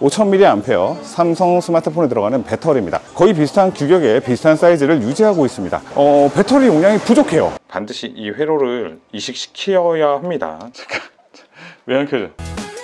5000mAh 삼성 스마트폰에 들어가는 배터리입니다. 거의 비슷한 규격의 비슷한 사이즈를 유지하고 있습니다. 배터리 용량이 부족해요. 반드시 이 회로를 이식시켜야 합니다. 잠깐, 왜 안 켜져?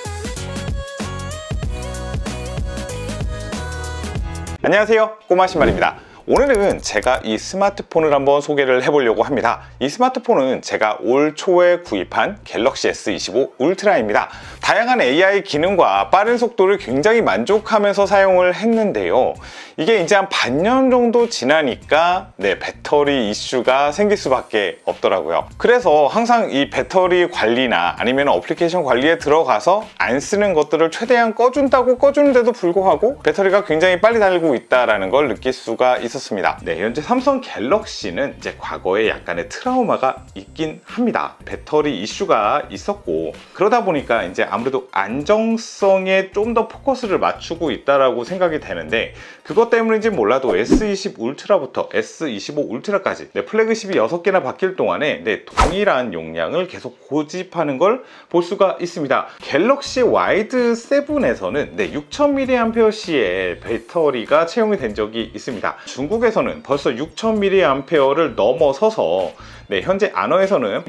안녕하세요, 꼬마 신발입니다. 오늘은 제가 이 스마트폰을 한번 소개를 해보려고 합니다. 이 스마트폰은 제가 올 초에 구입한 갤럭시 S25 울트라입니다. 다양한 AI 기능과 빠른 속도를 굉장히 만족하면서 사용을 했는데요. 이게 이제 한 반년 정도 지나니까 배터리 이슈가 생길 수밖에 없더라고요. 그래서 항상 이 배터리 관리나 아니면 어플리케이션 관리에 들어가서 안 쓰는 것들을 최대한 꺼준다고 꺼주는데도 불구하고 배터리가 굉장히 빨리 달고 있다는 걸 느낄 수가 있었습니다. 현재 삼성 갤럭시는 이제 과거에 약간의 트라우마가 있긴 합니다. 배터리 이슈가 있었고, 그러다 보니까 이제 아무래도 안정성에 좀 더 포커스를 맞추고 있다라고 생각이 되는데, 그것 때문인지 몰라도 S20 울트라부터 S25 울트라까지 플래그십이 6개나 바뀔 동안에 동일한 용량을 계속 고집하는 걸 볼 수가 있습니다. 갤럭시 와이드 7에서는 6000mAh의 배터리가 채용이 된 적이 있습니다. 중국에서는 벌써 6000mAh를 넘어서서 현재 안어에서는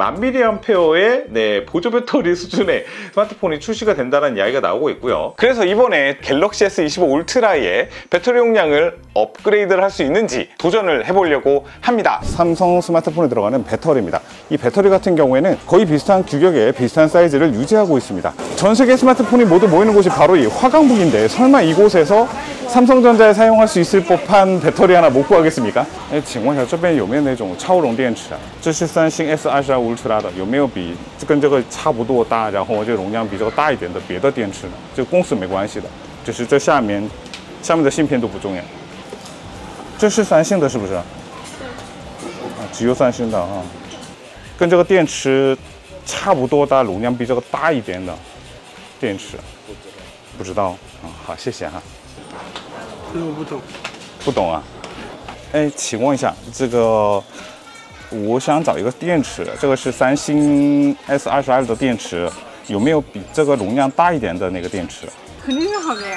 1000mAh의 보조 배터리 수준의 스마트폰이 출시가 된다는 이야기가 나오고 있고요. 그래서 이번에 갤럭시 S25 울트라의 배터리 용량을 업그레이드를 할 수 있는지 도전을 해보려고 합니다. 삼성 스마트폰에 들어가는 배터리입니다. 이 배터리 같은 경우에는 거의 비슷한 규격의 비슷한 사이즈를 유지하고 있습니다. 전 세계 스마트폰이 모두 모이는 곳이 바로 이 화강북인데, 설마 이곳에서 삼성전자에 사용할 수 있을 법한 배터리 하나 못 구하겠습니까? 请问一下这边有没有那种超容电池啊？这是三星 S22 Ultra 的，有没有比跟这个差不多大，然后这个容量比这个大一点的别的电池呢？这个公司没关系的，就是这下面的芯片都不重要。这是三星的，是不是？只有三星的啊，跟这个电池差不多大，容量比这个大一点的电池，不知道啊。好，谢谢哈。 这个不懂。 不懂啊？请问一下，这个我想找一个电池，这个是三星 S22 的电池，有没有比这个容量大一点的那个电池？ 肯定是好的呀。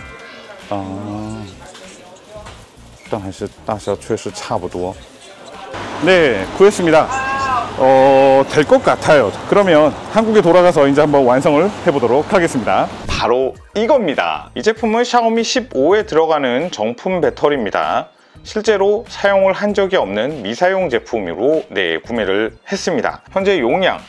但还是大小确实差不多。네, 구했습니다. 될 것 같아요. 그러면 한국에 돌아가서 이제 한번 완성을 해보도록 하겠습니다. 바로 이겁니다. 이 제품은 샤오미 15에 들어가는 정품 배터리입니다. 실제로 사용을 한 적이 없는 미사용 제품으로 구매를 했습니다. 현재 용량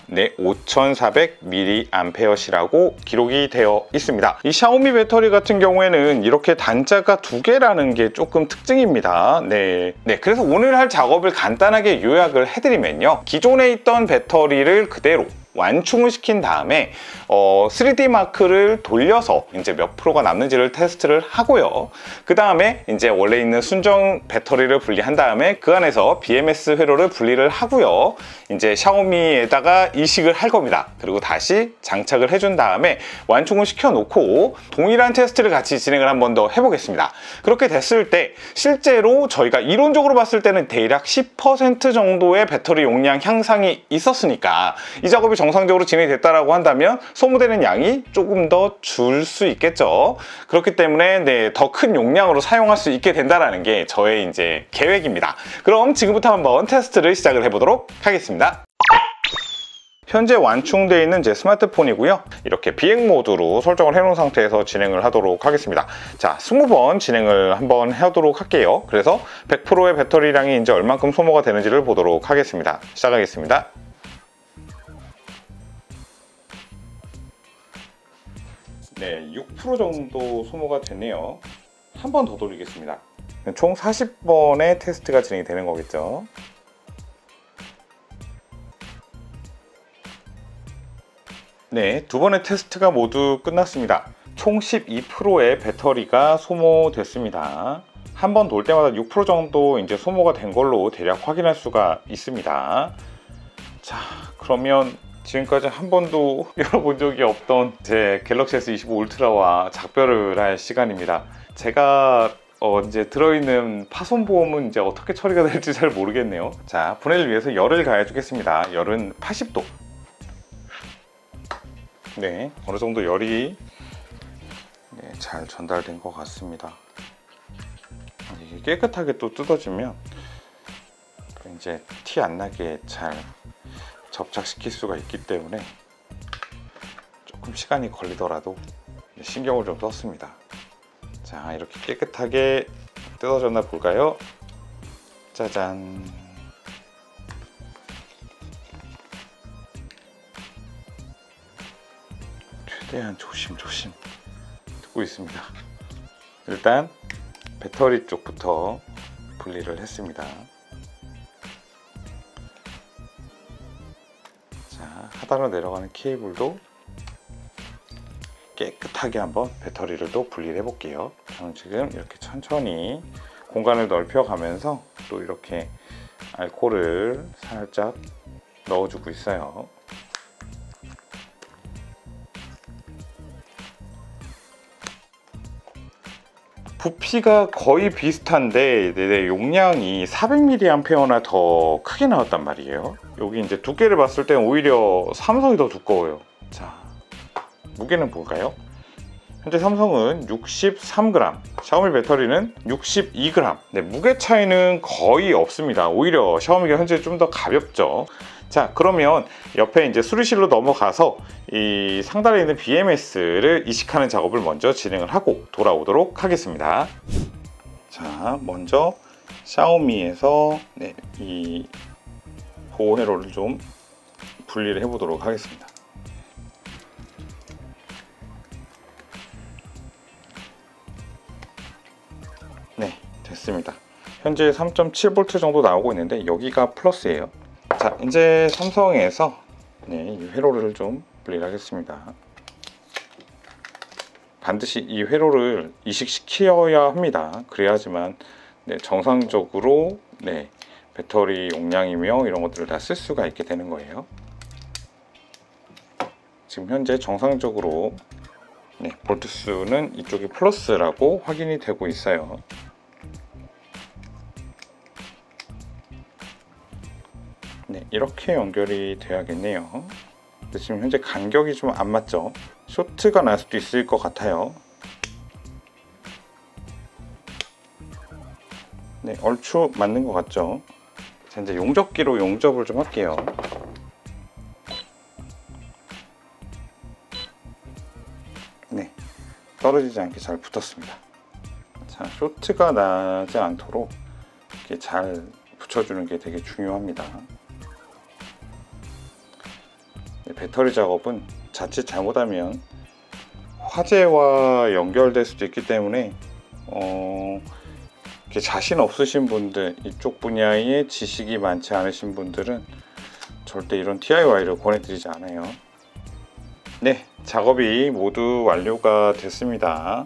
5400mAh라고 기록이 되어 있습니다. 이 샤오미 배터리 같은 경우에는 이렇게 단자가 2개라는 게 조금 특징입니다. 그래서 오늘 할 작업을 간단하게 요약을 해드리면요, 기존에 있던 배터리를 그대로 완충을 시킨 다음에 3D 마크를 돌려서 이제 몇 프로가 남는지를 테스트를 하고요. 그 다음에 이제 원래 있는 순정 배터리를 분리한 다음에 그 안에서 BMS 회로를 분리를 하고요. 이제 샤오미에다가 이식을 할 겁니다. 그리고 다시 장착을 해준 다음에 완충을 시켜 놓고 동일한 테스트를 같이 진행을 한 번 더 해보겠습니다. 그렇게 됐을 때 실제로 저희가 이론적으로 봤을 때는 대략 10% 정도의 배터리 용량 향상이 있었으니까 이 작업이 정상적으로 진행됐다라고 한다면 소모되는 양이 조금 더 줄 수 있겠죠. 그렇기 때문에 더 큰 용량으로 사용할 수 있게 된다라는 게 저의 이제 계획입니다. 그럼 지금부터 한번 테스트를 시작을 해보도록 하겠습니다. 현재 완충되어 있는 제 스마트폰이고요. 이렇게 비행 모드로 설정을 해놓은 상태에서 진행을 하도록 하겠습니다. 자, 20번 진행을 한번 하도록 할게요. 그래서 100%의 배터리량이 이제 얼만큼 소모가 되는지를 보도록 하겠습니다. 시작하겠습니다. 6% 정도 소모가 됐네요. 한 번 더 돌리겠습니다. 총 40번의 테스트가 진행이 되는 거겠죠. 두 번의 테스트가 모두 끝났습니다. 총 12%의 배터리가 소모됐습니다. 한 번 돌 때마다 6% 정도 이제 소모가 된 걸로 대략 확인할 수가 있습니다. 자, 그러면 지금까지 한 번도 열어본 적이 없던 제 갤럭시 S25 울트라와 작별을 할 시간입니다. 제가 이제 들어있는 파손 보험은 이제 어떻게 처리가 될지 잘 모르겠네요. 자, 분해를 위해서 열을 가해 주겠습니다. 열은 80도. 네, 어느 정도 열이 네, 잘 전달된 것 같습니다. 이게 깨끗하게 또 뜯어지면 이제 티 안 나게 잘 접착시킬 수가 있기 때문에 조금 시간이 걸리더라도 신경을 좀 썼습니다. 자, 이렇게 깨끗하게 뜯어졌나 볼까요? 짜잔. 최대한 조심조심 뜯고 있습니다. 일단 배터리 쪽부터 분리를 했습니다. 자, 하단으로 내려가는 케이블도 깨끗하게 한번 배터리를 또 분리를 해 볼게요. 저는 지금 이렇게 천천히 공간을 넓혀가면서 또 이렇게 알코올을 살짝 넣어주고 있어요. 부피가 거의 비슷한데 용량이 400mAh나 더 크게 나왔단 말이에요. 여기 이제 두께를 봤을 때 오히려 삼성이 더 두꺼워요. 자, 무게는 볼까요? 현재 삼성은 63g, 샤오미 배터리는 62g. 네, 무게 차이는 거의 없습니다. 오히려 샤오미가 현재 좀 더 가볍죠. 자, 그러면 옆에 이제 수리실로 넘어가서 이 상단에 있는 BMS를 이식하는 작업을 먼저 진행을 하고 돌아오도록 하겠습니다. 자, 먼저 샤오미에서 이 보호 회로를 좀 분리를 해 보도록 하겠습니다. 네, 됐습니다. 현재 3.7V 정도 나오고 있는데 여기가 플러스예요. 자, 이제 삼성에서 이 회로를 좀 분리를 하겠습니다. 반드시 이 회로를 이식시켜야 합니다. 그래야지만 정상적으로 배터리 용량이며 이런 것들을 다 쓸 수가 있게 되는 거예요. 지금 현재 정상적으로 볼트 수는 이쪽이 플러스라고 확인이 되고 있어요. 네, 이렇게 연결이 돼야겠네요. 근데 지금 현재 간격이 좀 안 맞죠? 쇼트가 날 수도 있을 것 같아요. 네, 얼추 맞는 것 같죠? 자, 이제 용접기로 용접을 좀 할게요. 네, 떨어지지 않게 잘 붙었습니다. 자, 쇼트가 나지 않도록 이렇게 잘 붙여주는 게 되게 중요합니다. 배터리 작업은 자칫 잘못하면 화재와 연결될 수도 있기 때문에 자신 없으신 분들, 이쪽 분야에 지식이 많지 않으신 분들은 절대 이런 DIY를 권해드리지 않아요. 네, 작업이 모두 완료가 됐습니다.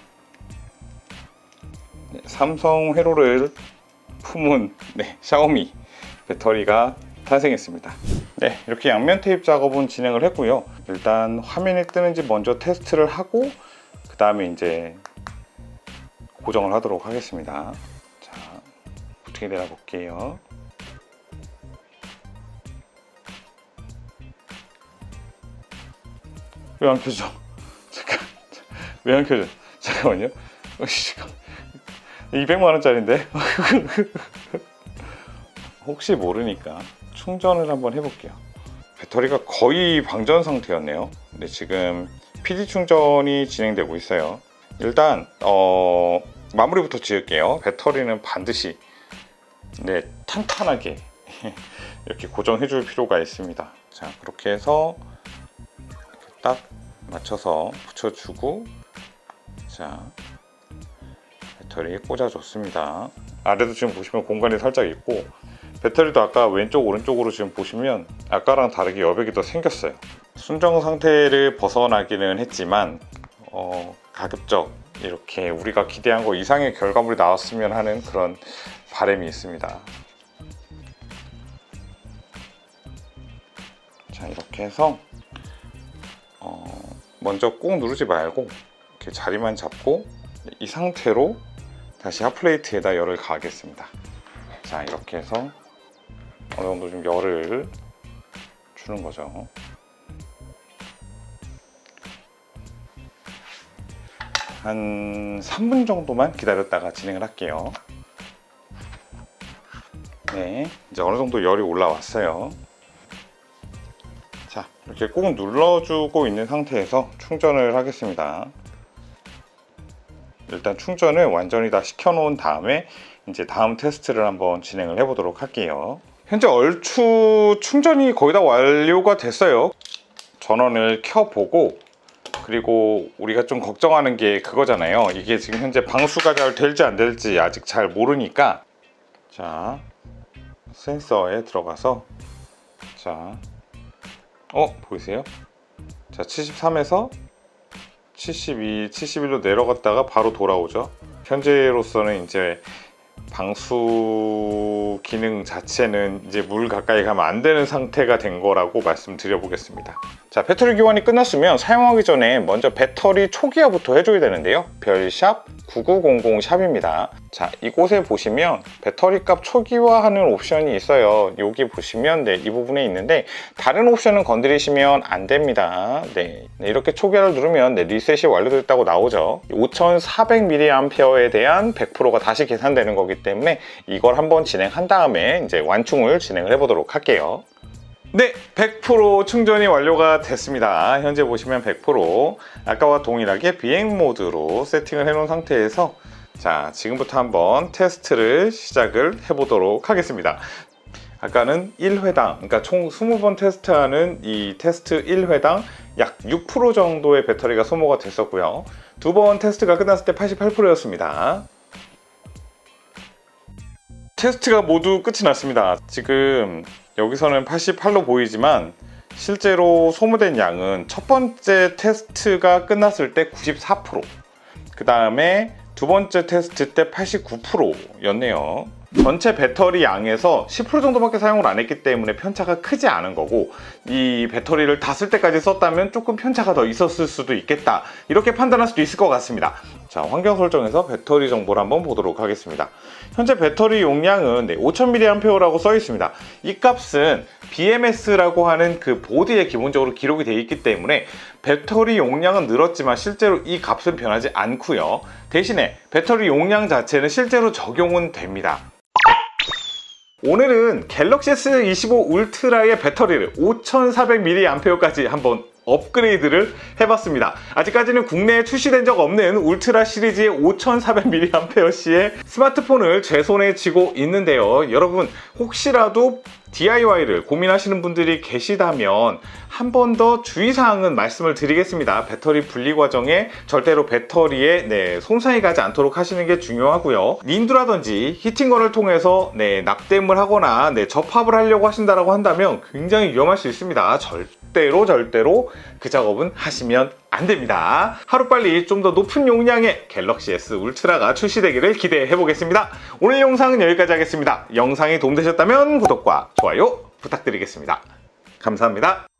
삼성 회로를 품은 샤오미 배터리가 탄생했습니다. 네, 이렇게 양면 테이프 작업은 진행을 했고요. 일단 화면이 뜨는지 먼저 테스트를 하고 그 다음에 이제 고정을 하도록 하겠습니다. 자, 어떻게 내려 볼게요. 왜 안 켜져? 잠깐, 왜 안 켜져? 잠깐만요. 200만원짜리인데? 혹시 모르니까 충전을 한번 해볼게요. 배터리가 거의 방전 상태였네요. 근데 지금 PD 충전이 진행되고 있어요. 일단 마무리부터 지을게요. 배터리는 반드시 탄탄하게 이렇게 고정해 줄 필요가 있습니다. 자, 그렇게 해서 이렇게 딱 맞춰서 붙여주고, 자, 배터리에 꽂아줬습니다. 아래도 지금 보시면 공간이 살짝 있고, 배터리도 아까 왼쪽 오른쪽으로 지금 보시면 아까랑 다르게 여백이 더 생겼어요. 순정 상태를 벗어나기는 했지만 가급적 이렇게 우리가 기대한 거 이상의 결과물이 나왔으면 하는 그런 바람이 있습니다. 자, 이렇게 해서 먼저 꾹 누르지 말고 이렇게 자리만 잡고 이 상태로 다시 핫플레이트에다 열을 가하겠습니다. 자, 이렇게 해서 어느 정도 좀 열을 주는 거죠. 한 3분 정도만 기다렸다가 진행을 할게요. 네, 이제 어느 정도 열이 올라왔어요. 자, 이렇게 꾹 눌러주고 있는 상태에서 충전을 하겠습니다. 일단 충전을 완전히 다 시켜놓은 다음에 이제 다음 테스트를 한번 진행을 해보도록 할게요. 현재 얼추 충전이 거의 다 완료가 됐어요. 전원을 켜보고, 그리고 우리가 좀 걱정하는 게 그거잖아요. 이게 지금 현재 방수가 잘 될지 안 될지 아직 잘 모르니까, 자, 센서에 들어가서, 자, 보이세요? 자, 73에서 72, 71로 내려갔다가 바로 돌아오죠. 현재로서는 이제 방수 기능 자체는 이제 물 가까이 가면 안 되는 상태가 된 거라고 말씀드려 보겠습니다. 자, 배터리 교환이 끝났으면 사용하기 전에 먼저 배터리 초기화부터 해줘야 되는데요. 별샵 9900 샵입니다. 자, 이곳에 보시면 배터리 값 초기화하는 옵션이 있어요. 여기 보시면 이 부분에 있는데 다른 옵션은 건드리시면 안 됩니다. 네, 이렇게 초기화를 누르면 리셋이 완료됐다고 나오죠. 5400mAh에 대한 100%가 다시 계산되는 거기 때문에 이걸 한번 진행한 다음에 이제 완충을 진행을 해보도록 할게요. 네, 100% 충전이 완료가 됐습니다. 현재 보시면 100% 아까와 동일하게 비행 모드로 세팅을 해놓은 상태에서, 자, 지금부터 한번 테스트를 시작을 해보도록 하겠습니다. 아까는 1회당, 그러니까 총 20번 테스트하는 이 테스트 1회당 약 6% 정도의 배터리가 소모가 됐었고요. 두 번 테스트가 끝났을 때 88%였습니다. 테스트가 모두 끝이 났습니다. 지금 여기서는 88로 보이지만 실제로 소모된 양은 첫 번째 테스트가 끝났을 때 94%, 그 다음에 두 번째 테스트 때 89%였네요. 전체 배터리 양에서 10% 정도밖에 사용을 안 했기 때문에 편차가 크지 않은 거고, 이 배터리를 다 쓸 때까지 썼다면 조금 편차가 더 있었을 수도 있겠다, 이렇게 판단할 수도 있을 것 같습니다. 자, 환경 설정에서 배터리 정보를 한번 보도록 하겠습니다. 현재 배터리 용량은 5000mAh라고 써 있습니다. 이 값은 BMS라고 하는 그 보드에 기본적으로 기록이 되어 있기 때문에 배터리 용량은 늘었지만 실제로 이 값은 변하지 않고요. 대신에 배터리 용량 자체는 실제로 적용은 됩니다. 오늘은 갤럭시 S25 울트라의 배터리를 5400mAh까지 한번 업그레이드를 해봤습니다. 아직까지는 국내에 출시된 적 없는 울트라 시리즈의 5400mAh의 스마트폰을 제 손에 쥐고 있는데요. 여러분, 혹시라도 DIY를 고민하시는 분들이 계시다면 한 번 더 주의사항은 말씀을 드리겠습니다. 배터리 분리 과정에 절대로 배터리에 손상이 가지 않도록 하시는 게 중요하고요. 닌두라든지 히팅건을 통해서 납땜을 하거나 접합을 하려고 하신다고 한다면 굉장히 위험할 수 있습니다. 절대로 그 작업은 하시면 안 됩니다. 하루빨리 좀 더 높은 용량의 갤럭시 S 울트라가 출시되기를 기대해 보겠습니다. 오늘 영상은 여기까지 하겠습니다. 영상이 도움되셨다면 구독과 좋아요 부탁드리겠습니다. 감사합니다.